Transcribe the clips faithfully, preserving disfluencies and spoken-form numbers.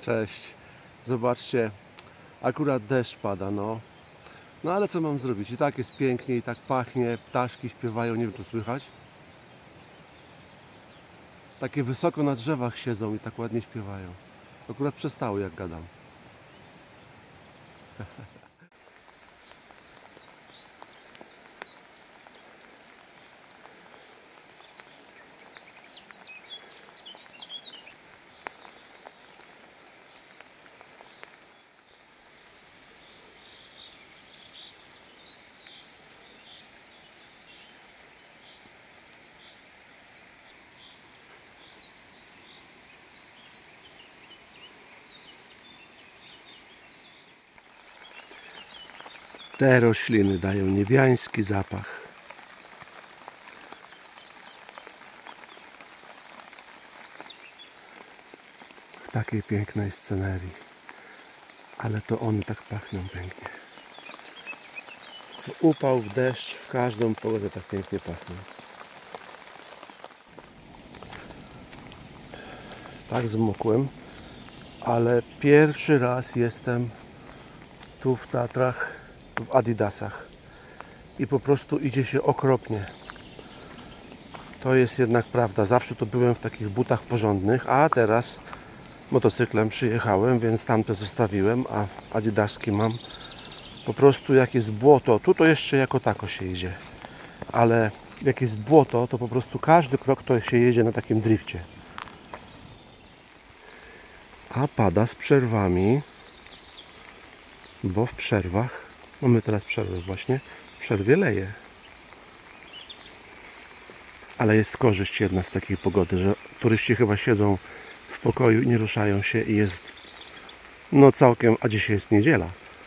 Cześć. Zobaczcie, akurat deszcz pada, no. No ale co mam zrobić? I tak jest pięknie, i tak pachnie, ptaszki śpiewają, nie wiem czy słychać. Takie wysoko na drzewach siedzą i tak ładnie śpiewają. Akurat przestały jak gadam. Te rośliny dają niebiański zapach. W takiej pięknej scenerii. Ale to one tak pachną pięknie. Upał, deszcz, w każdą pogodę tak pięknie pachną. Tak zmokłem, ale pierwszy raz jestem tu w Tatrach w Adidasach i po prostu idzie się okropnie. To jest jednak prawda. Zawsze to byłem w takich butach porządnych, a teraz motocyklem przyjechałem, więc tamte zostawiłem, a adidaski mam. Po prostu jak jest błoto, tu to jeszcze jako tako się jedzie, ale jak jest błoto, to po prostu każdy krok to się jedzie na takim drifcie. A pada z przerwami, bo w przerwach, mamy teraz przerwę właśnie, w przerwie leje. Ale jest korzyść jedna z takiej pogody, że turyści chyba siedzą w pokoju i nie ruszają się i jest no całkiem, a dzisiaj jest niedziela.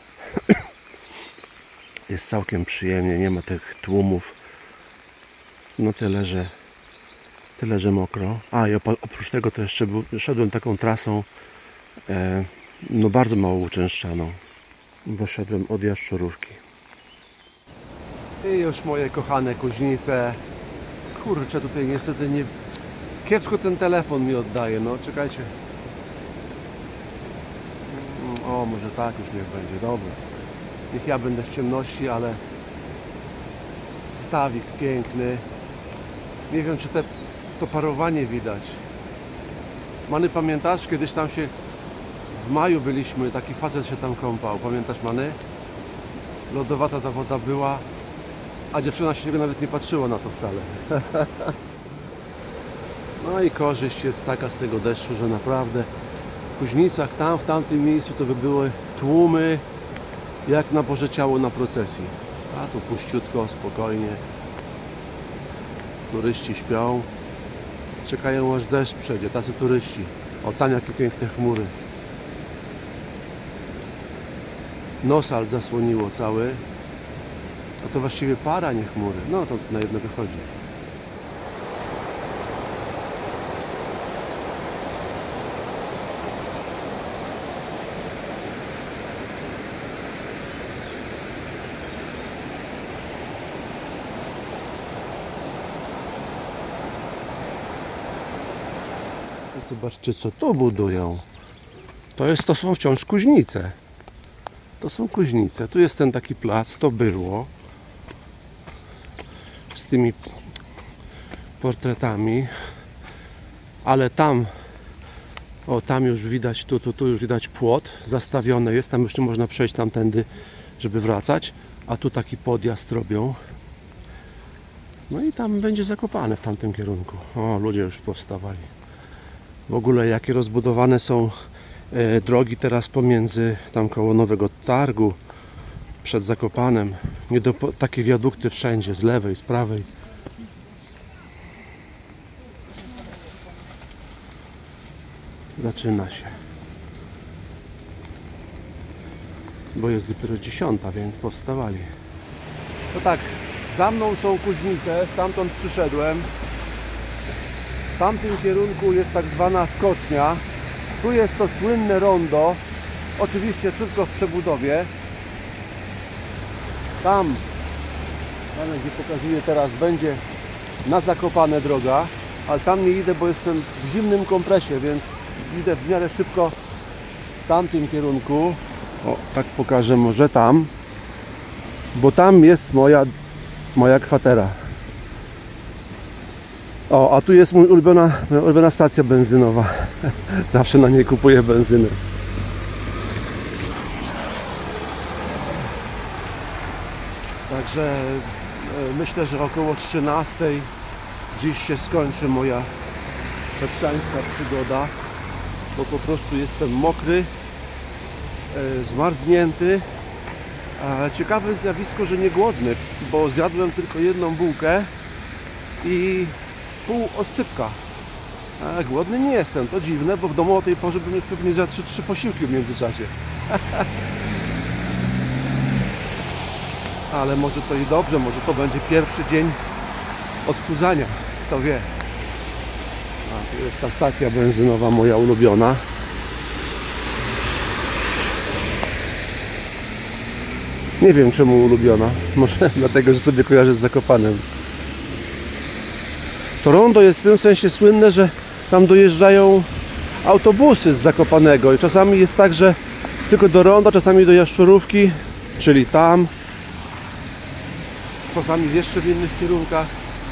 Jest całkiem przyjemnie, nie ma tych tłumów. No tyle, że tyle, że mokro. A i oprócz tego to jeszcze był, szedłem taką trasą e, no bardzo mało uczęszczaną. Doszedłem od Jaszczurówki. I już moje kochane Kuźnice. Kurczę, tutaj niestety nie... Kiepsko ten telefon mi oddaje, no czekajcie. O, może tak już niech będzie, dobra. Niech ja będę w ciemności, ale stawik piękny. Nie wiem, czy te, to parowanie widać. Many, pamiętasz? Kiedyś tam się w maju byliśmy, taki facet się tam kąpał. Pamiętasz, Many? Lodowata ta woda była, a dziewczyna się nawet nie patrzyła na to wcale. No i korzyść jest taka z tego deszczu, że naprawdę w Kuźnicach, tam, w tamtym miejscu to by były tłumy jak na Boże Ciało na procesji. A tu puściutko, spokojnie. Turyści śpią. Czekają aż deszcz przejdzie, tacy turyści. O, tam jakie piękne chmury. Nosal zasłoniło cały. A to właściwie para, nie chmury. No to na jedno wychodzi. Zobaczcie, co tu budują. To, jest, to są wciąż Kuźnice. To są Kuźnice. Tu jest ten taki plac, to było. Z tymi portretami. Ale tam, o tam już widać, tu, tu, tu już widać płot zastawiony jest. Tam już nie można przejść tamtędy, żeby wracać. A tu taki podjazd robią. No i tam będzie zakopane w tamtym kierunku. O, ludzie już powstawali. W ogóle jakie rozbudowane są e, drogi teraz pomiędzy tam koło Nowego Targu przed Zakopanem. Nie do, takie wiadukty wszędzie, z lewej, z prawej. Zaczyna się. Bo jest dopiero dziesiąta, więc powstawali. No tak, za mną są Kuźnice, stamtąd przyszedłem. W tamtym kierunku jest tak zwana skocznia. Tu jest to słynne rondo. Oczywiście wszystko w przebudowie. Tam, tam gdzie pokazuję teraz, będzie na Zakopane droga. Ale tam nie idę, bo jestem w zimnym kompresie, więc idę w miarę szybko w tamtym kierunku. O, tak pokażę może tam. Bo tam jest moja, moja kwatera. O, a tu jest mój ulubiona, moja ulubiona stacja benzynowa. Zawsze na niej kupuję benzynę. Także myślę, że około trzynastej dziś się skończy moja tatrzańska przygoda, bo po prostu jestem mokry, zmarznięty. A ciekawe zjawisko, że nie głodny, bo zjadłem tylko jedną bułkę i pół oscypka. A głodny nie jestem, to dziwne, bo w domu o tej porze bym już pewnie zjadł trzy, trzy posiłki w międzyczasie. Ale może to i dobrze, może to będzie pierwszy dzień odchudzania, kto wie. A tu jest ta stacja benzynowa moja ulubiona. Nie wiem czemu ulubiona, może dlatego, że sobie kojarzę z Zakopanem. To rondo jest w tym sensie słynne, że tam dojeżdżają autobusy z Zakopanego i czasami jest tak, że tylko do ronda, czasami do Jaszczurówki, czyli tam, czasami jeszcze w innych kierunkach.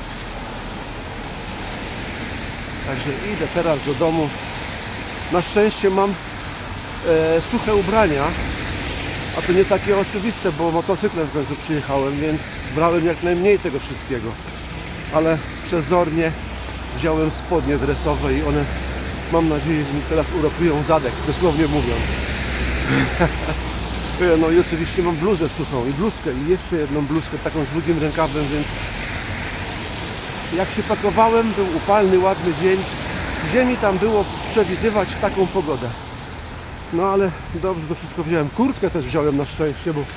Także idę teraz do domu. Na szczęście mam e, suche ubrania, a to nie takie oczywiste, bo motocyklem w końcu przyjechałem, więc brałem jak najmniej tego wszystkiego. Ale przezornie wziąłem spodnie dresowe i one, mam nadzieję, że mi teraz uratują zadek, dosłownie mówiąc. No i oczywiście mam bluzę suchą i bluzkę i jeszcze jedną bluzkę taką z długim rękawem, więc jak się pakowałem, był upalny, ładny dzień. Gdzie mi tam było przewidywać taką pogodę? No ale dobrze, to wszystko wziąłem. Kurtkę też wziąłem na szczęście, bo e,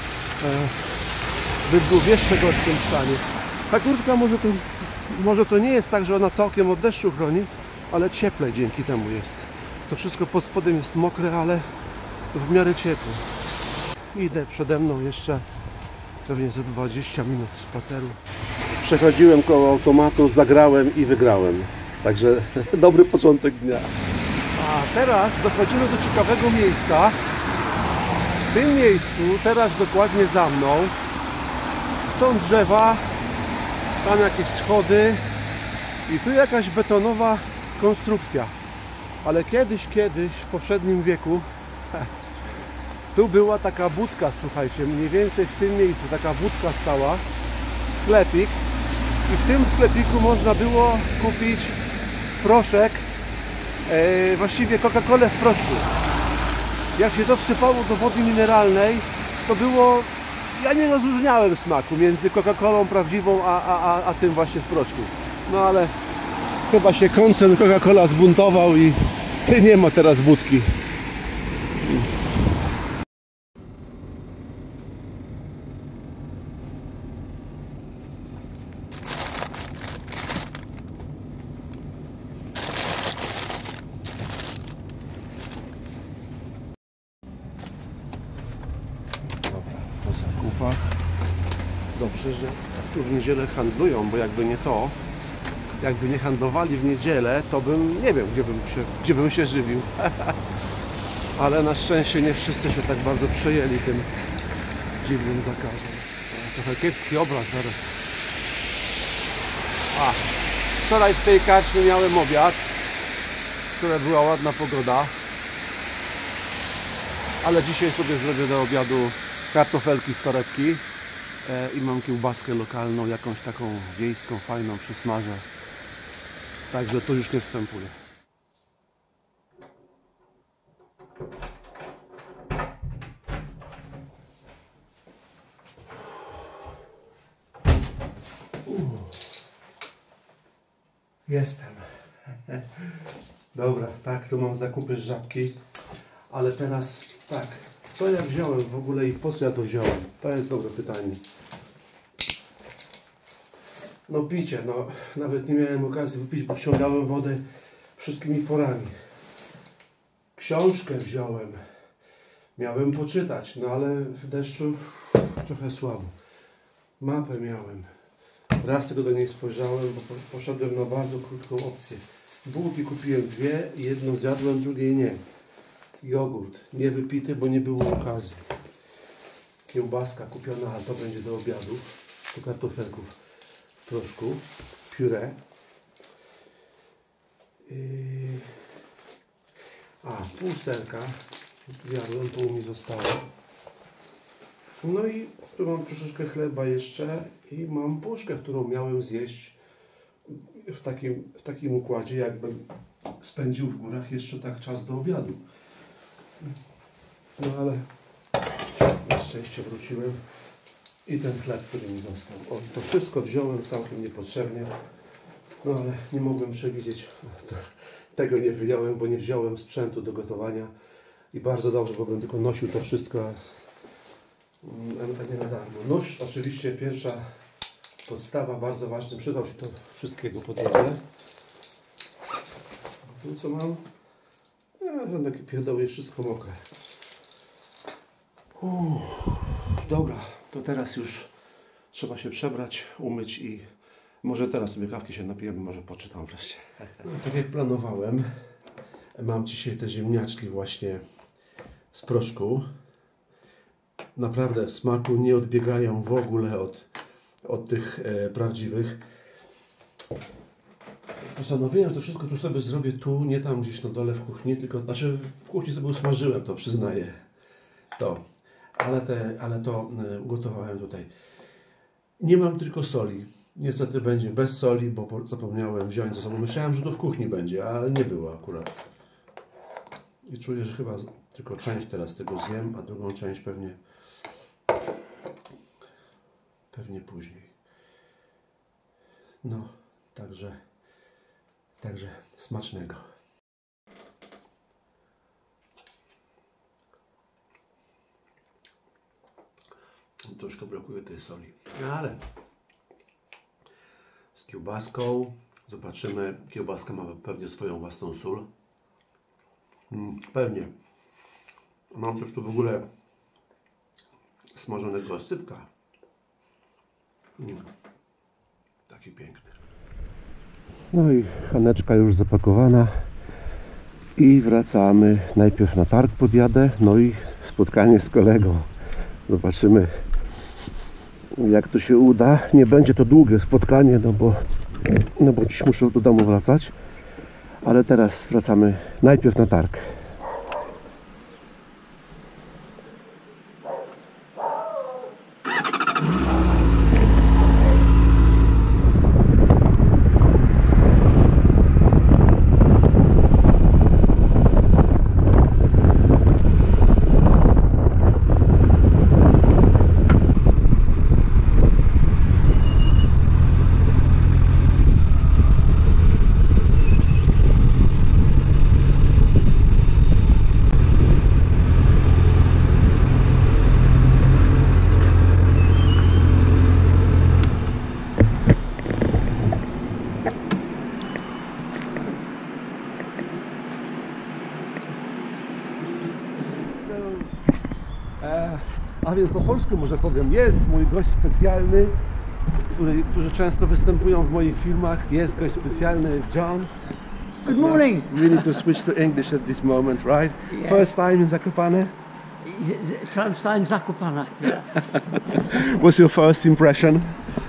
by był w jeszcze gorszym stanie. Ta kurtka może to, może to nie jest tak, że ona całkiem od deszczu chroni, ale cieplej dzięki temu jest. To wszystko pod spodem jest mokre, ale w miarę ciepłe. Idę przede mną jeszcze pewnie za dwadzieścia minut spaceru. Przechodziłem koło automatu, zagrałem i wygrałem. Także dobry początek dnia. A teraz dochodzimy do ciekawego miejsca. W tym miejscu, teraz dokładnie za mną, są drzewa, tam jakieś schody i tu jakaś betonowa konstrukcja. Ale kiedyś, kiedyś, w poprzednim wieku, tu była taka budka, słuchajcie, mniej więcej w tym miejscu taka budka stała, sklepik, i w tym sklepiku można było kupić proszek, e, właściwie Coca-Colę w proszku. Jak się to wsypało do wody mineralnej, to było, ja nie rozróżniałem smaku między Coca-Colą prawdziwą, a, a, a, a tym właśnie w proszku. No ale chyba się koncern Coca-Cola zbuntował i nie ma teraz budki. Dobrze, że tu w niedzielę handlują, bo jakby nie to, jakby nie handlowali w niedzielę, to bym, nie wiem, gdzie bym się, gdzie bym się żywił. Ale na szczęście nie wszyscy się tak bardzo przejęli tym dziwnym zakazem. Trochę kiepski obraz zaraz. A, wczoraj w tej karczmie miałem obiad, która była ładna pogoda, ale dzisiaj sobie zrobię do obiadu kartofelki z torebki. I mam kiełbaskę lokalną, jakąś taką wiejską, fajną, przysmażę. Także to już nie wstępuję. Jestem. Dobra, tak, tu mam zakupy z Żabki. Ale teraz tak, co ja wziąłem w ogóle i po co ja to wziąłem? To jest dobre pytanie. No picie, no nawet nie miałem okazji wypić, bo wciągałem wodę wszystkimi porami. Książkę wziąłem. Miałem poczytać, no ale w deszczu trochę słabo. Mapę miałem. Raz tylko do niej spojrzałem, bo poszedłem na bardzo krótką opcję. Bułki kupiłem dwie, jedną zjadłem, drugiej nie. Jogurt, nie wypity, bo nie było okazji. Kiełbaska kupiona, ale to będzie do obiadu. Tu kartofelków w proszku, pióre. Yy... A, pół serka zjadłem, pół mi zostało. No i tu mam troszeczkę chleba jeszcze i mam puszkę, którą miałem zjeść w takim, w takim układzie, jakbym spędził w górach jeszcze tak czas do obiadu. No ale na szczęście wróciłem i ten chleb, który mi został. O, to wszystko wziąłem całkiem niepotrzebnie, no ale nie mogłem przewidzieć. Tego nie wyjąłem, bo nie wziąłem sprzętu do gotowania i bardzo dobrze, bo bym tylko nosił to wszystko, a nie na darmo. Nóż, oczywiście pierwsza podstawa, bardzo ważna, przydał się to wszystkiego po drodze. Tu co mam? Ja, tam takie pierdoły, jest wszystko mokre. Uff, dobra, to teraz już trzeba się przebrać, umyć i może teraz sobie kawki się napijemy, może poczytam wreszcie. No, tak jak planowałem, mam dzisiaj te ziemniaczki właśnie z proszku. Naprawdę w smaku nie odbiegają w ogóle od, od tych e, prawdziwych. Postanowiłem, że to wszystko tu sobie zrobię tu, nie tam gdzieś na dole w kuchni, tylko, znaczy w kuchni sobie usmażyłem, to przyznaję, to, ale, te, ale to e, ugotowałem tutaj. Nie mam tylko soli, niestety będzie bez soli, bo zapomniałem wziąć ze sobą, myślałem, że to w kuchni będzie, ale nie było akurat. I czuję, że chyba tylko część teraz tego zjem, a drugą część pewnie, pewnie później. No, także... Także smacznego. Troszkę brakuje tej soli, ale z kiełbaską zobaczymy. Kiełbaska ma pewnie swoją własną sól. Mm, pewnie. Mam też tu w ogóle smażonego oscypka. Mm, taki piękny. No i chaneczka już zapakowana i wracamy. Najpierw na targ podjadę, no i spotkanie z kolegą. Zobaczymy, jak to się uda. Nie będzie to długie spotkanie, no bo, no bo dziś muszę do domu wracać, ale teraz wracamy najpierw na targ. A więc po polsku może powiem, jest mój gość specjalny, który, którzy często występują w moich filmach. Jest gość specjalny, John. Good morning. We need to switch to English at this moment, right? Yes. First time in Zakopane? Transtein Zakopane, yeah. What's your first impression?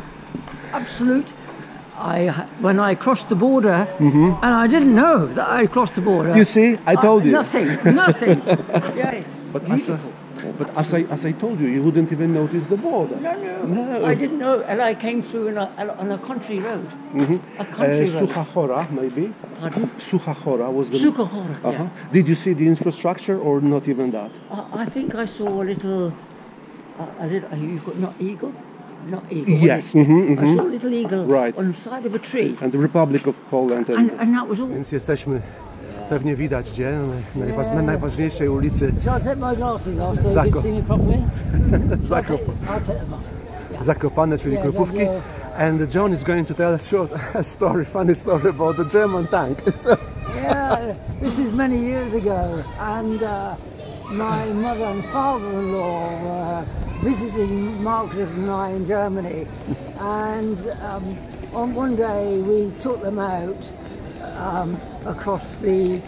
Absolute. I, when I crossed the border, mm-hmm. and I didn't know that I crossed the border. You see, I told I, you. Nothing, nothing. Yeah. But as, a, but as I as I told you, you wouldn't even notice the border. No, no, no. I didn't know, and I came through on a, on a country road. Mm-hmm. A country uh, road. Sucha Chora, maybe. Pardon? Sucha Chora was the. Sucha Chora, uh-huh. yeah. Did you see the infrastructure or not even that? I, I think I saw a little, a, a little, a eagle, not eagle, not eagle. Yes. Mm-hmm, mm-hmm. I saw a little eagle right. on the side of a tree. And the Republic of Poland. And, and, and that was all. Więc jesteśmy, pewnie widać gdzie, na najważ, na najważniejszej ulicy. Shall I take my glasses off so you can see me properly? Zakop I'll take them off. Yeah. Zakopane, czyli Yeah, Krupówki. yeah. And John is going to tell a short a story, funny story about the German tank. So. Yeah, this is many years ago, and uh, my mother and father-in-law were visiting Margaret and I in Germany, and um, on one day we took them out um, across the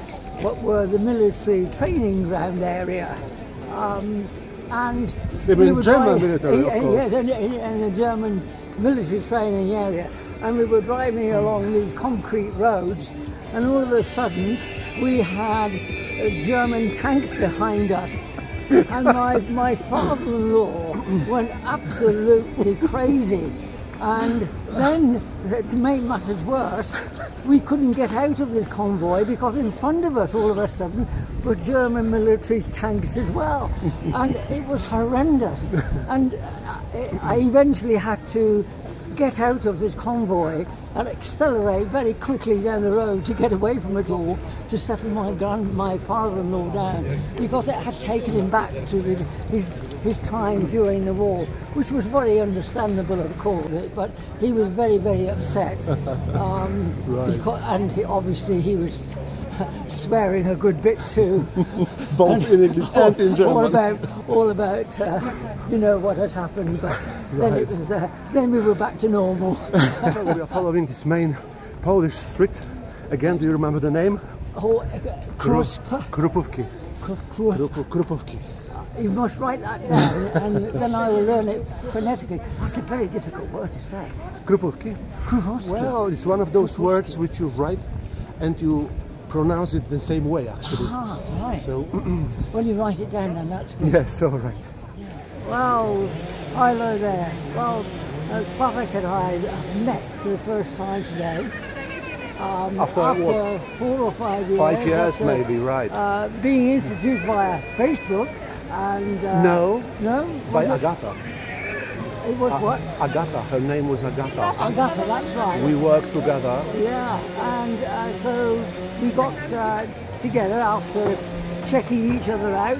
what were the military training ground area. Um, and You we mean were German driving- military, of eh, eh, course. Yes, in, in, in the German military training area. And we were driving along these concrete roads, and all of a sudden we had uh, German tanks behind us. And my, my father-in-law went absolutely crazy. And then, to make matters worse, we couldn't get out of this convoy because in front of us, all of a sudden, were German military tanks as well. And it was horrendous. And I eventually had to get out of this convoy and accelerate very quickly down the road to get away from it all, to settle my grand, my father-in-law down, because it had taken him back to the, his, his time during the war, which was very understandable, of course, but he was very, very upset. Um, Right. because, and he, obviously he was swearing a good bit too. Both in English and in German. All about, all about, uh, you know, what had happened. But then it was, uh, then we were back to normal. So we are following this main Polish street. Again, do you remember the name? Oh, uh, cross, Krupówki. cr- cr- Krupu- Krupówki. you must write that down, and then I will learn it phonetically. That's a very difficult word to say. Krupówki? Krupowski. Well, it's one of those words which you write and you pronounce it the same way, actually. Ah, right. So, When you write it down, then that's good. yes, all right. Well, hello there. Well, uh, Slavik and I met for the first time today. Um, After what? four or five years. Five years, after, maybe, right. Uh, being introduced via Facebook and... Uh, No. No? By Was it? Agata. It was what? Agata, her name was Agata. Agata, that's right. We worked together. Yeah, and uh, so we got uh, together after checking each other out.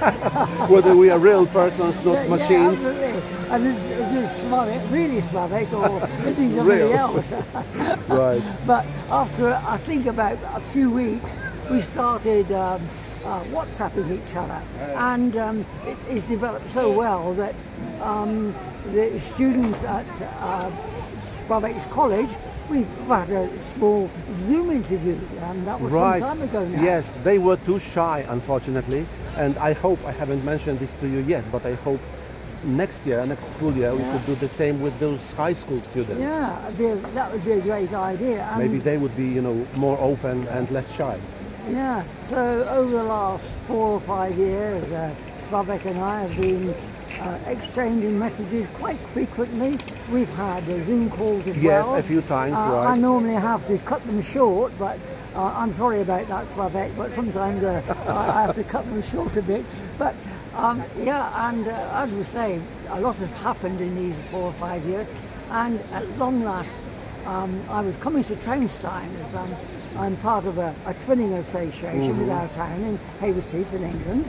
Whether we are real persons, not Yeah, machines. Yeah, absolutely. And is, is this Slavic, really Slavic, or is he somebody Real. else? Right. But after, I think, about a few weeks, we started um, uh, WhatsApping each other. And um, it, it's developed so well that um, the students at uh, Slavic's College, we've had a small Zoom interview, and that was Right. some time ago now. Yes, they were too shy, unfortunately. And I hope, I haven't mentioned this to you yet, but I hope next year, next school year, we Yeah. could do the same with those high school students. Yeah, it'd be a, that would be a great idea. And Maybe they would be, you know, more open and less shy. Yeah, so over the last four or five years, uh, Slavik and I have been uh, exchanging messages quite frequently. We've had uh, Zoom calls as Yes, well. a few times, Uh, right. I normally have to cut them short, but uh, I'm sorry about that, Slavik, but sometimes uh, I I have to cut them short a bit. But um, yeah, and uh, as we say, a lot has happened in these four or five years, and at long last, um, I was coming to Traunstein as um, I'm part of a, a twinning association with our town in Hayward-Heath in England,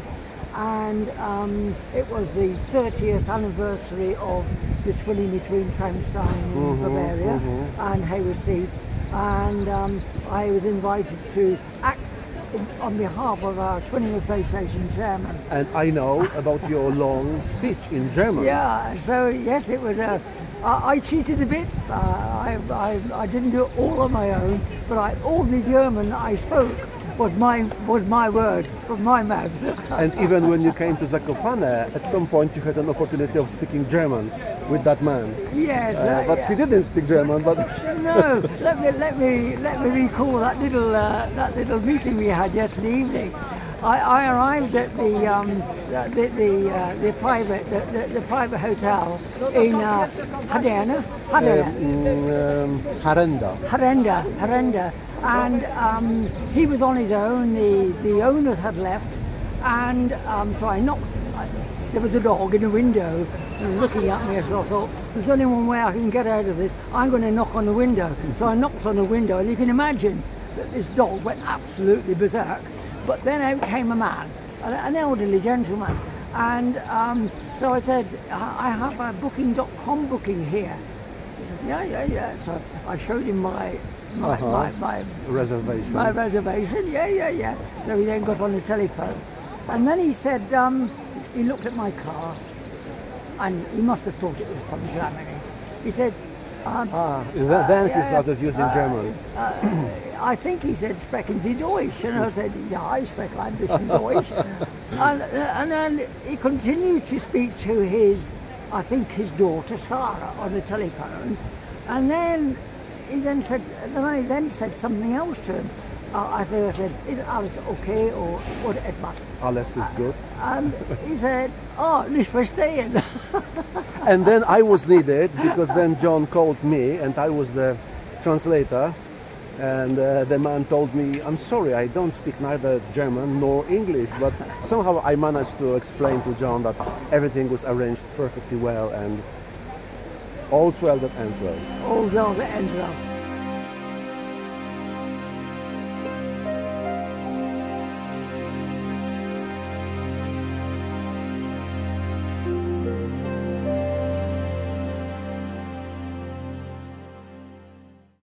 and um, it was the thirtieth anniversary of the twinning between Traunstein in Bavaria and Hayward-Heath, and um, I was invited to act in, on behalf of our twinning association chairman. And I know about your long speech in German. Yeah, so yes, it was a. I, I cheated a bit. Uh, I, I I didn't do it all on my own, but I, all the German I spoke was my was my word from my mouth. And even when you came to Zakopane, at some point you had an opportunity of speaking German with that man. Yes, Uh, uh, but yeah. he didn't speak German, but No, let me let me let me recall that little uh, that little meeting we had yesterday evening. I, I arrived at the um, the the, uh, the private the, the, the private hotel in uh, Hadena, Hadena, um, Harenda. Harenda, Harenda, and um, he was on his own. The the owners had left, and um, so I knocked. I, there was a dog in the window looking at me, so I thought, there's only one way I can get out of this. I'm going to knock on the window. So I knocked on the window, and you can imagine that this dog went absolutely berserk. But then out came a man, an an elderly gentleman, and um, so I said, I I have a booking dot com booking here. He said, yeah, yeah, yeah. So I showed him my my, Uh-huh. my, my Reservation. my reservation, yeah, yeah, yeah. So he then got on the telephone. And then he said, um, he looked at my car, and he must have thought it was from Germany. He said, And, Ah, then, then he yeah, started using uh, German. uh, I think he said, sprechen Sie Deutsch? And I said, yeah, I speak ein bisschen Deutsch. and, uh, and then he continued to speak to his, I think his daughter Sarah on the telephone. And then he then said, then I then said something else to him. Uh, I think I said, is alles okay or what etwas? Alles is good. And he said, oh, nicht verstehen. And then I was needed because then John called me and I was the translator. And uh, the man told me, I'm sorry, I don't speak neither German nor English, but somehow I managed to explain to John that everything was arranged perfectly well and all's well that ends well. All's well that ends well.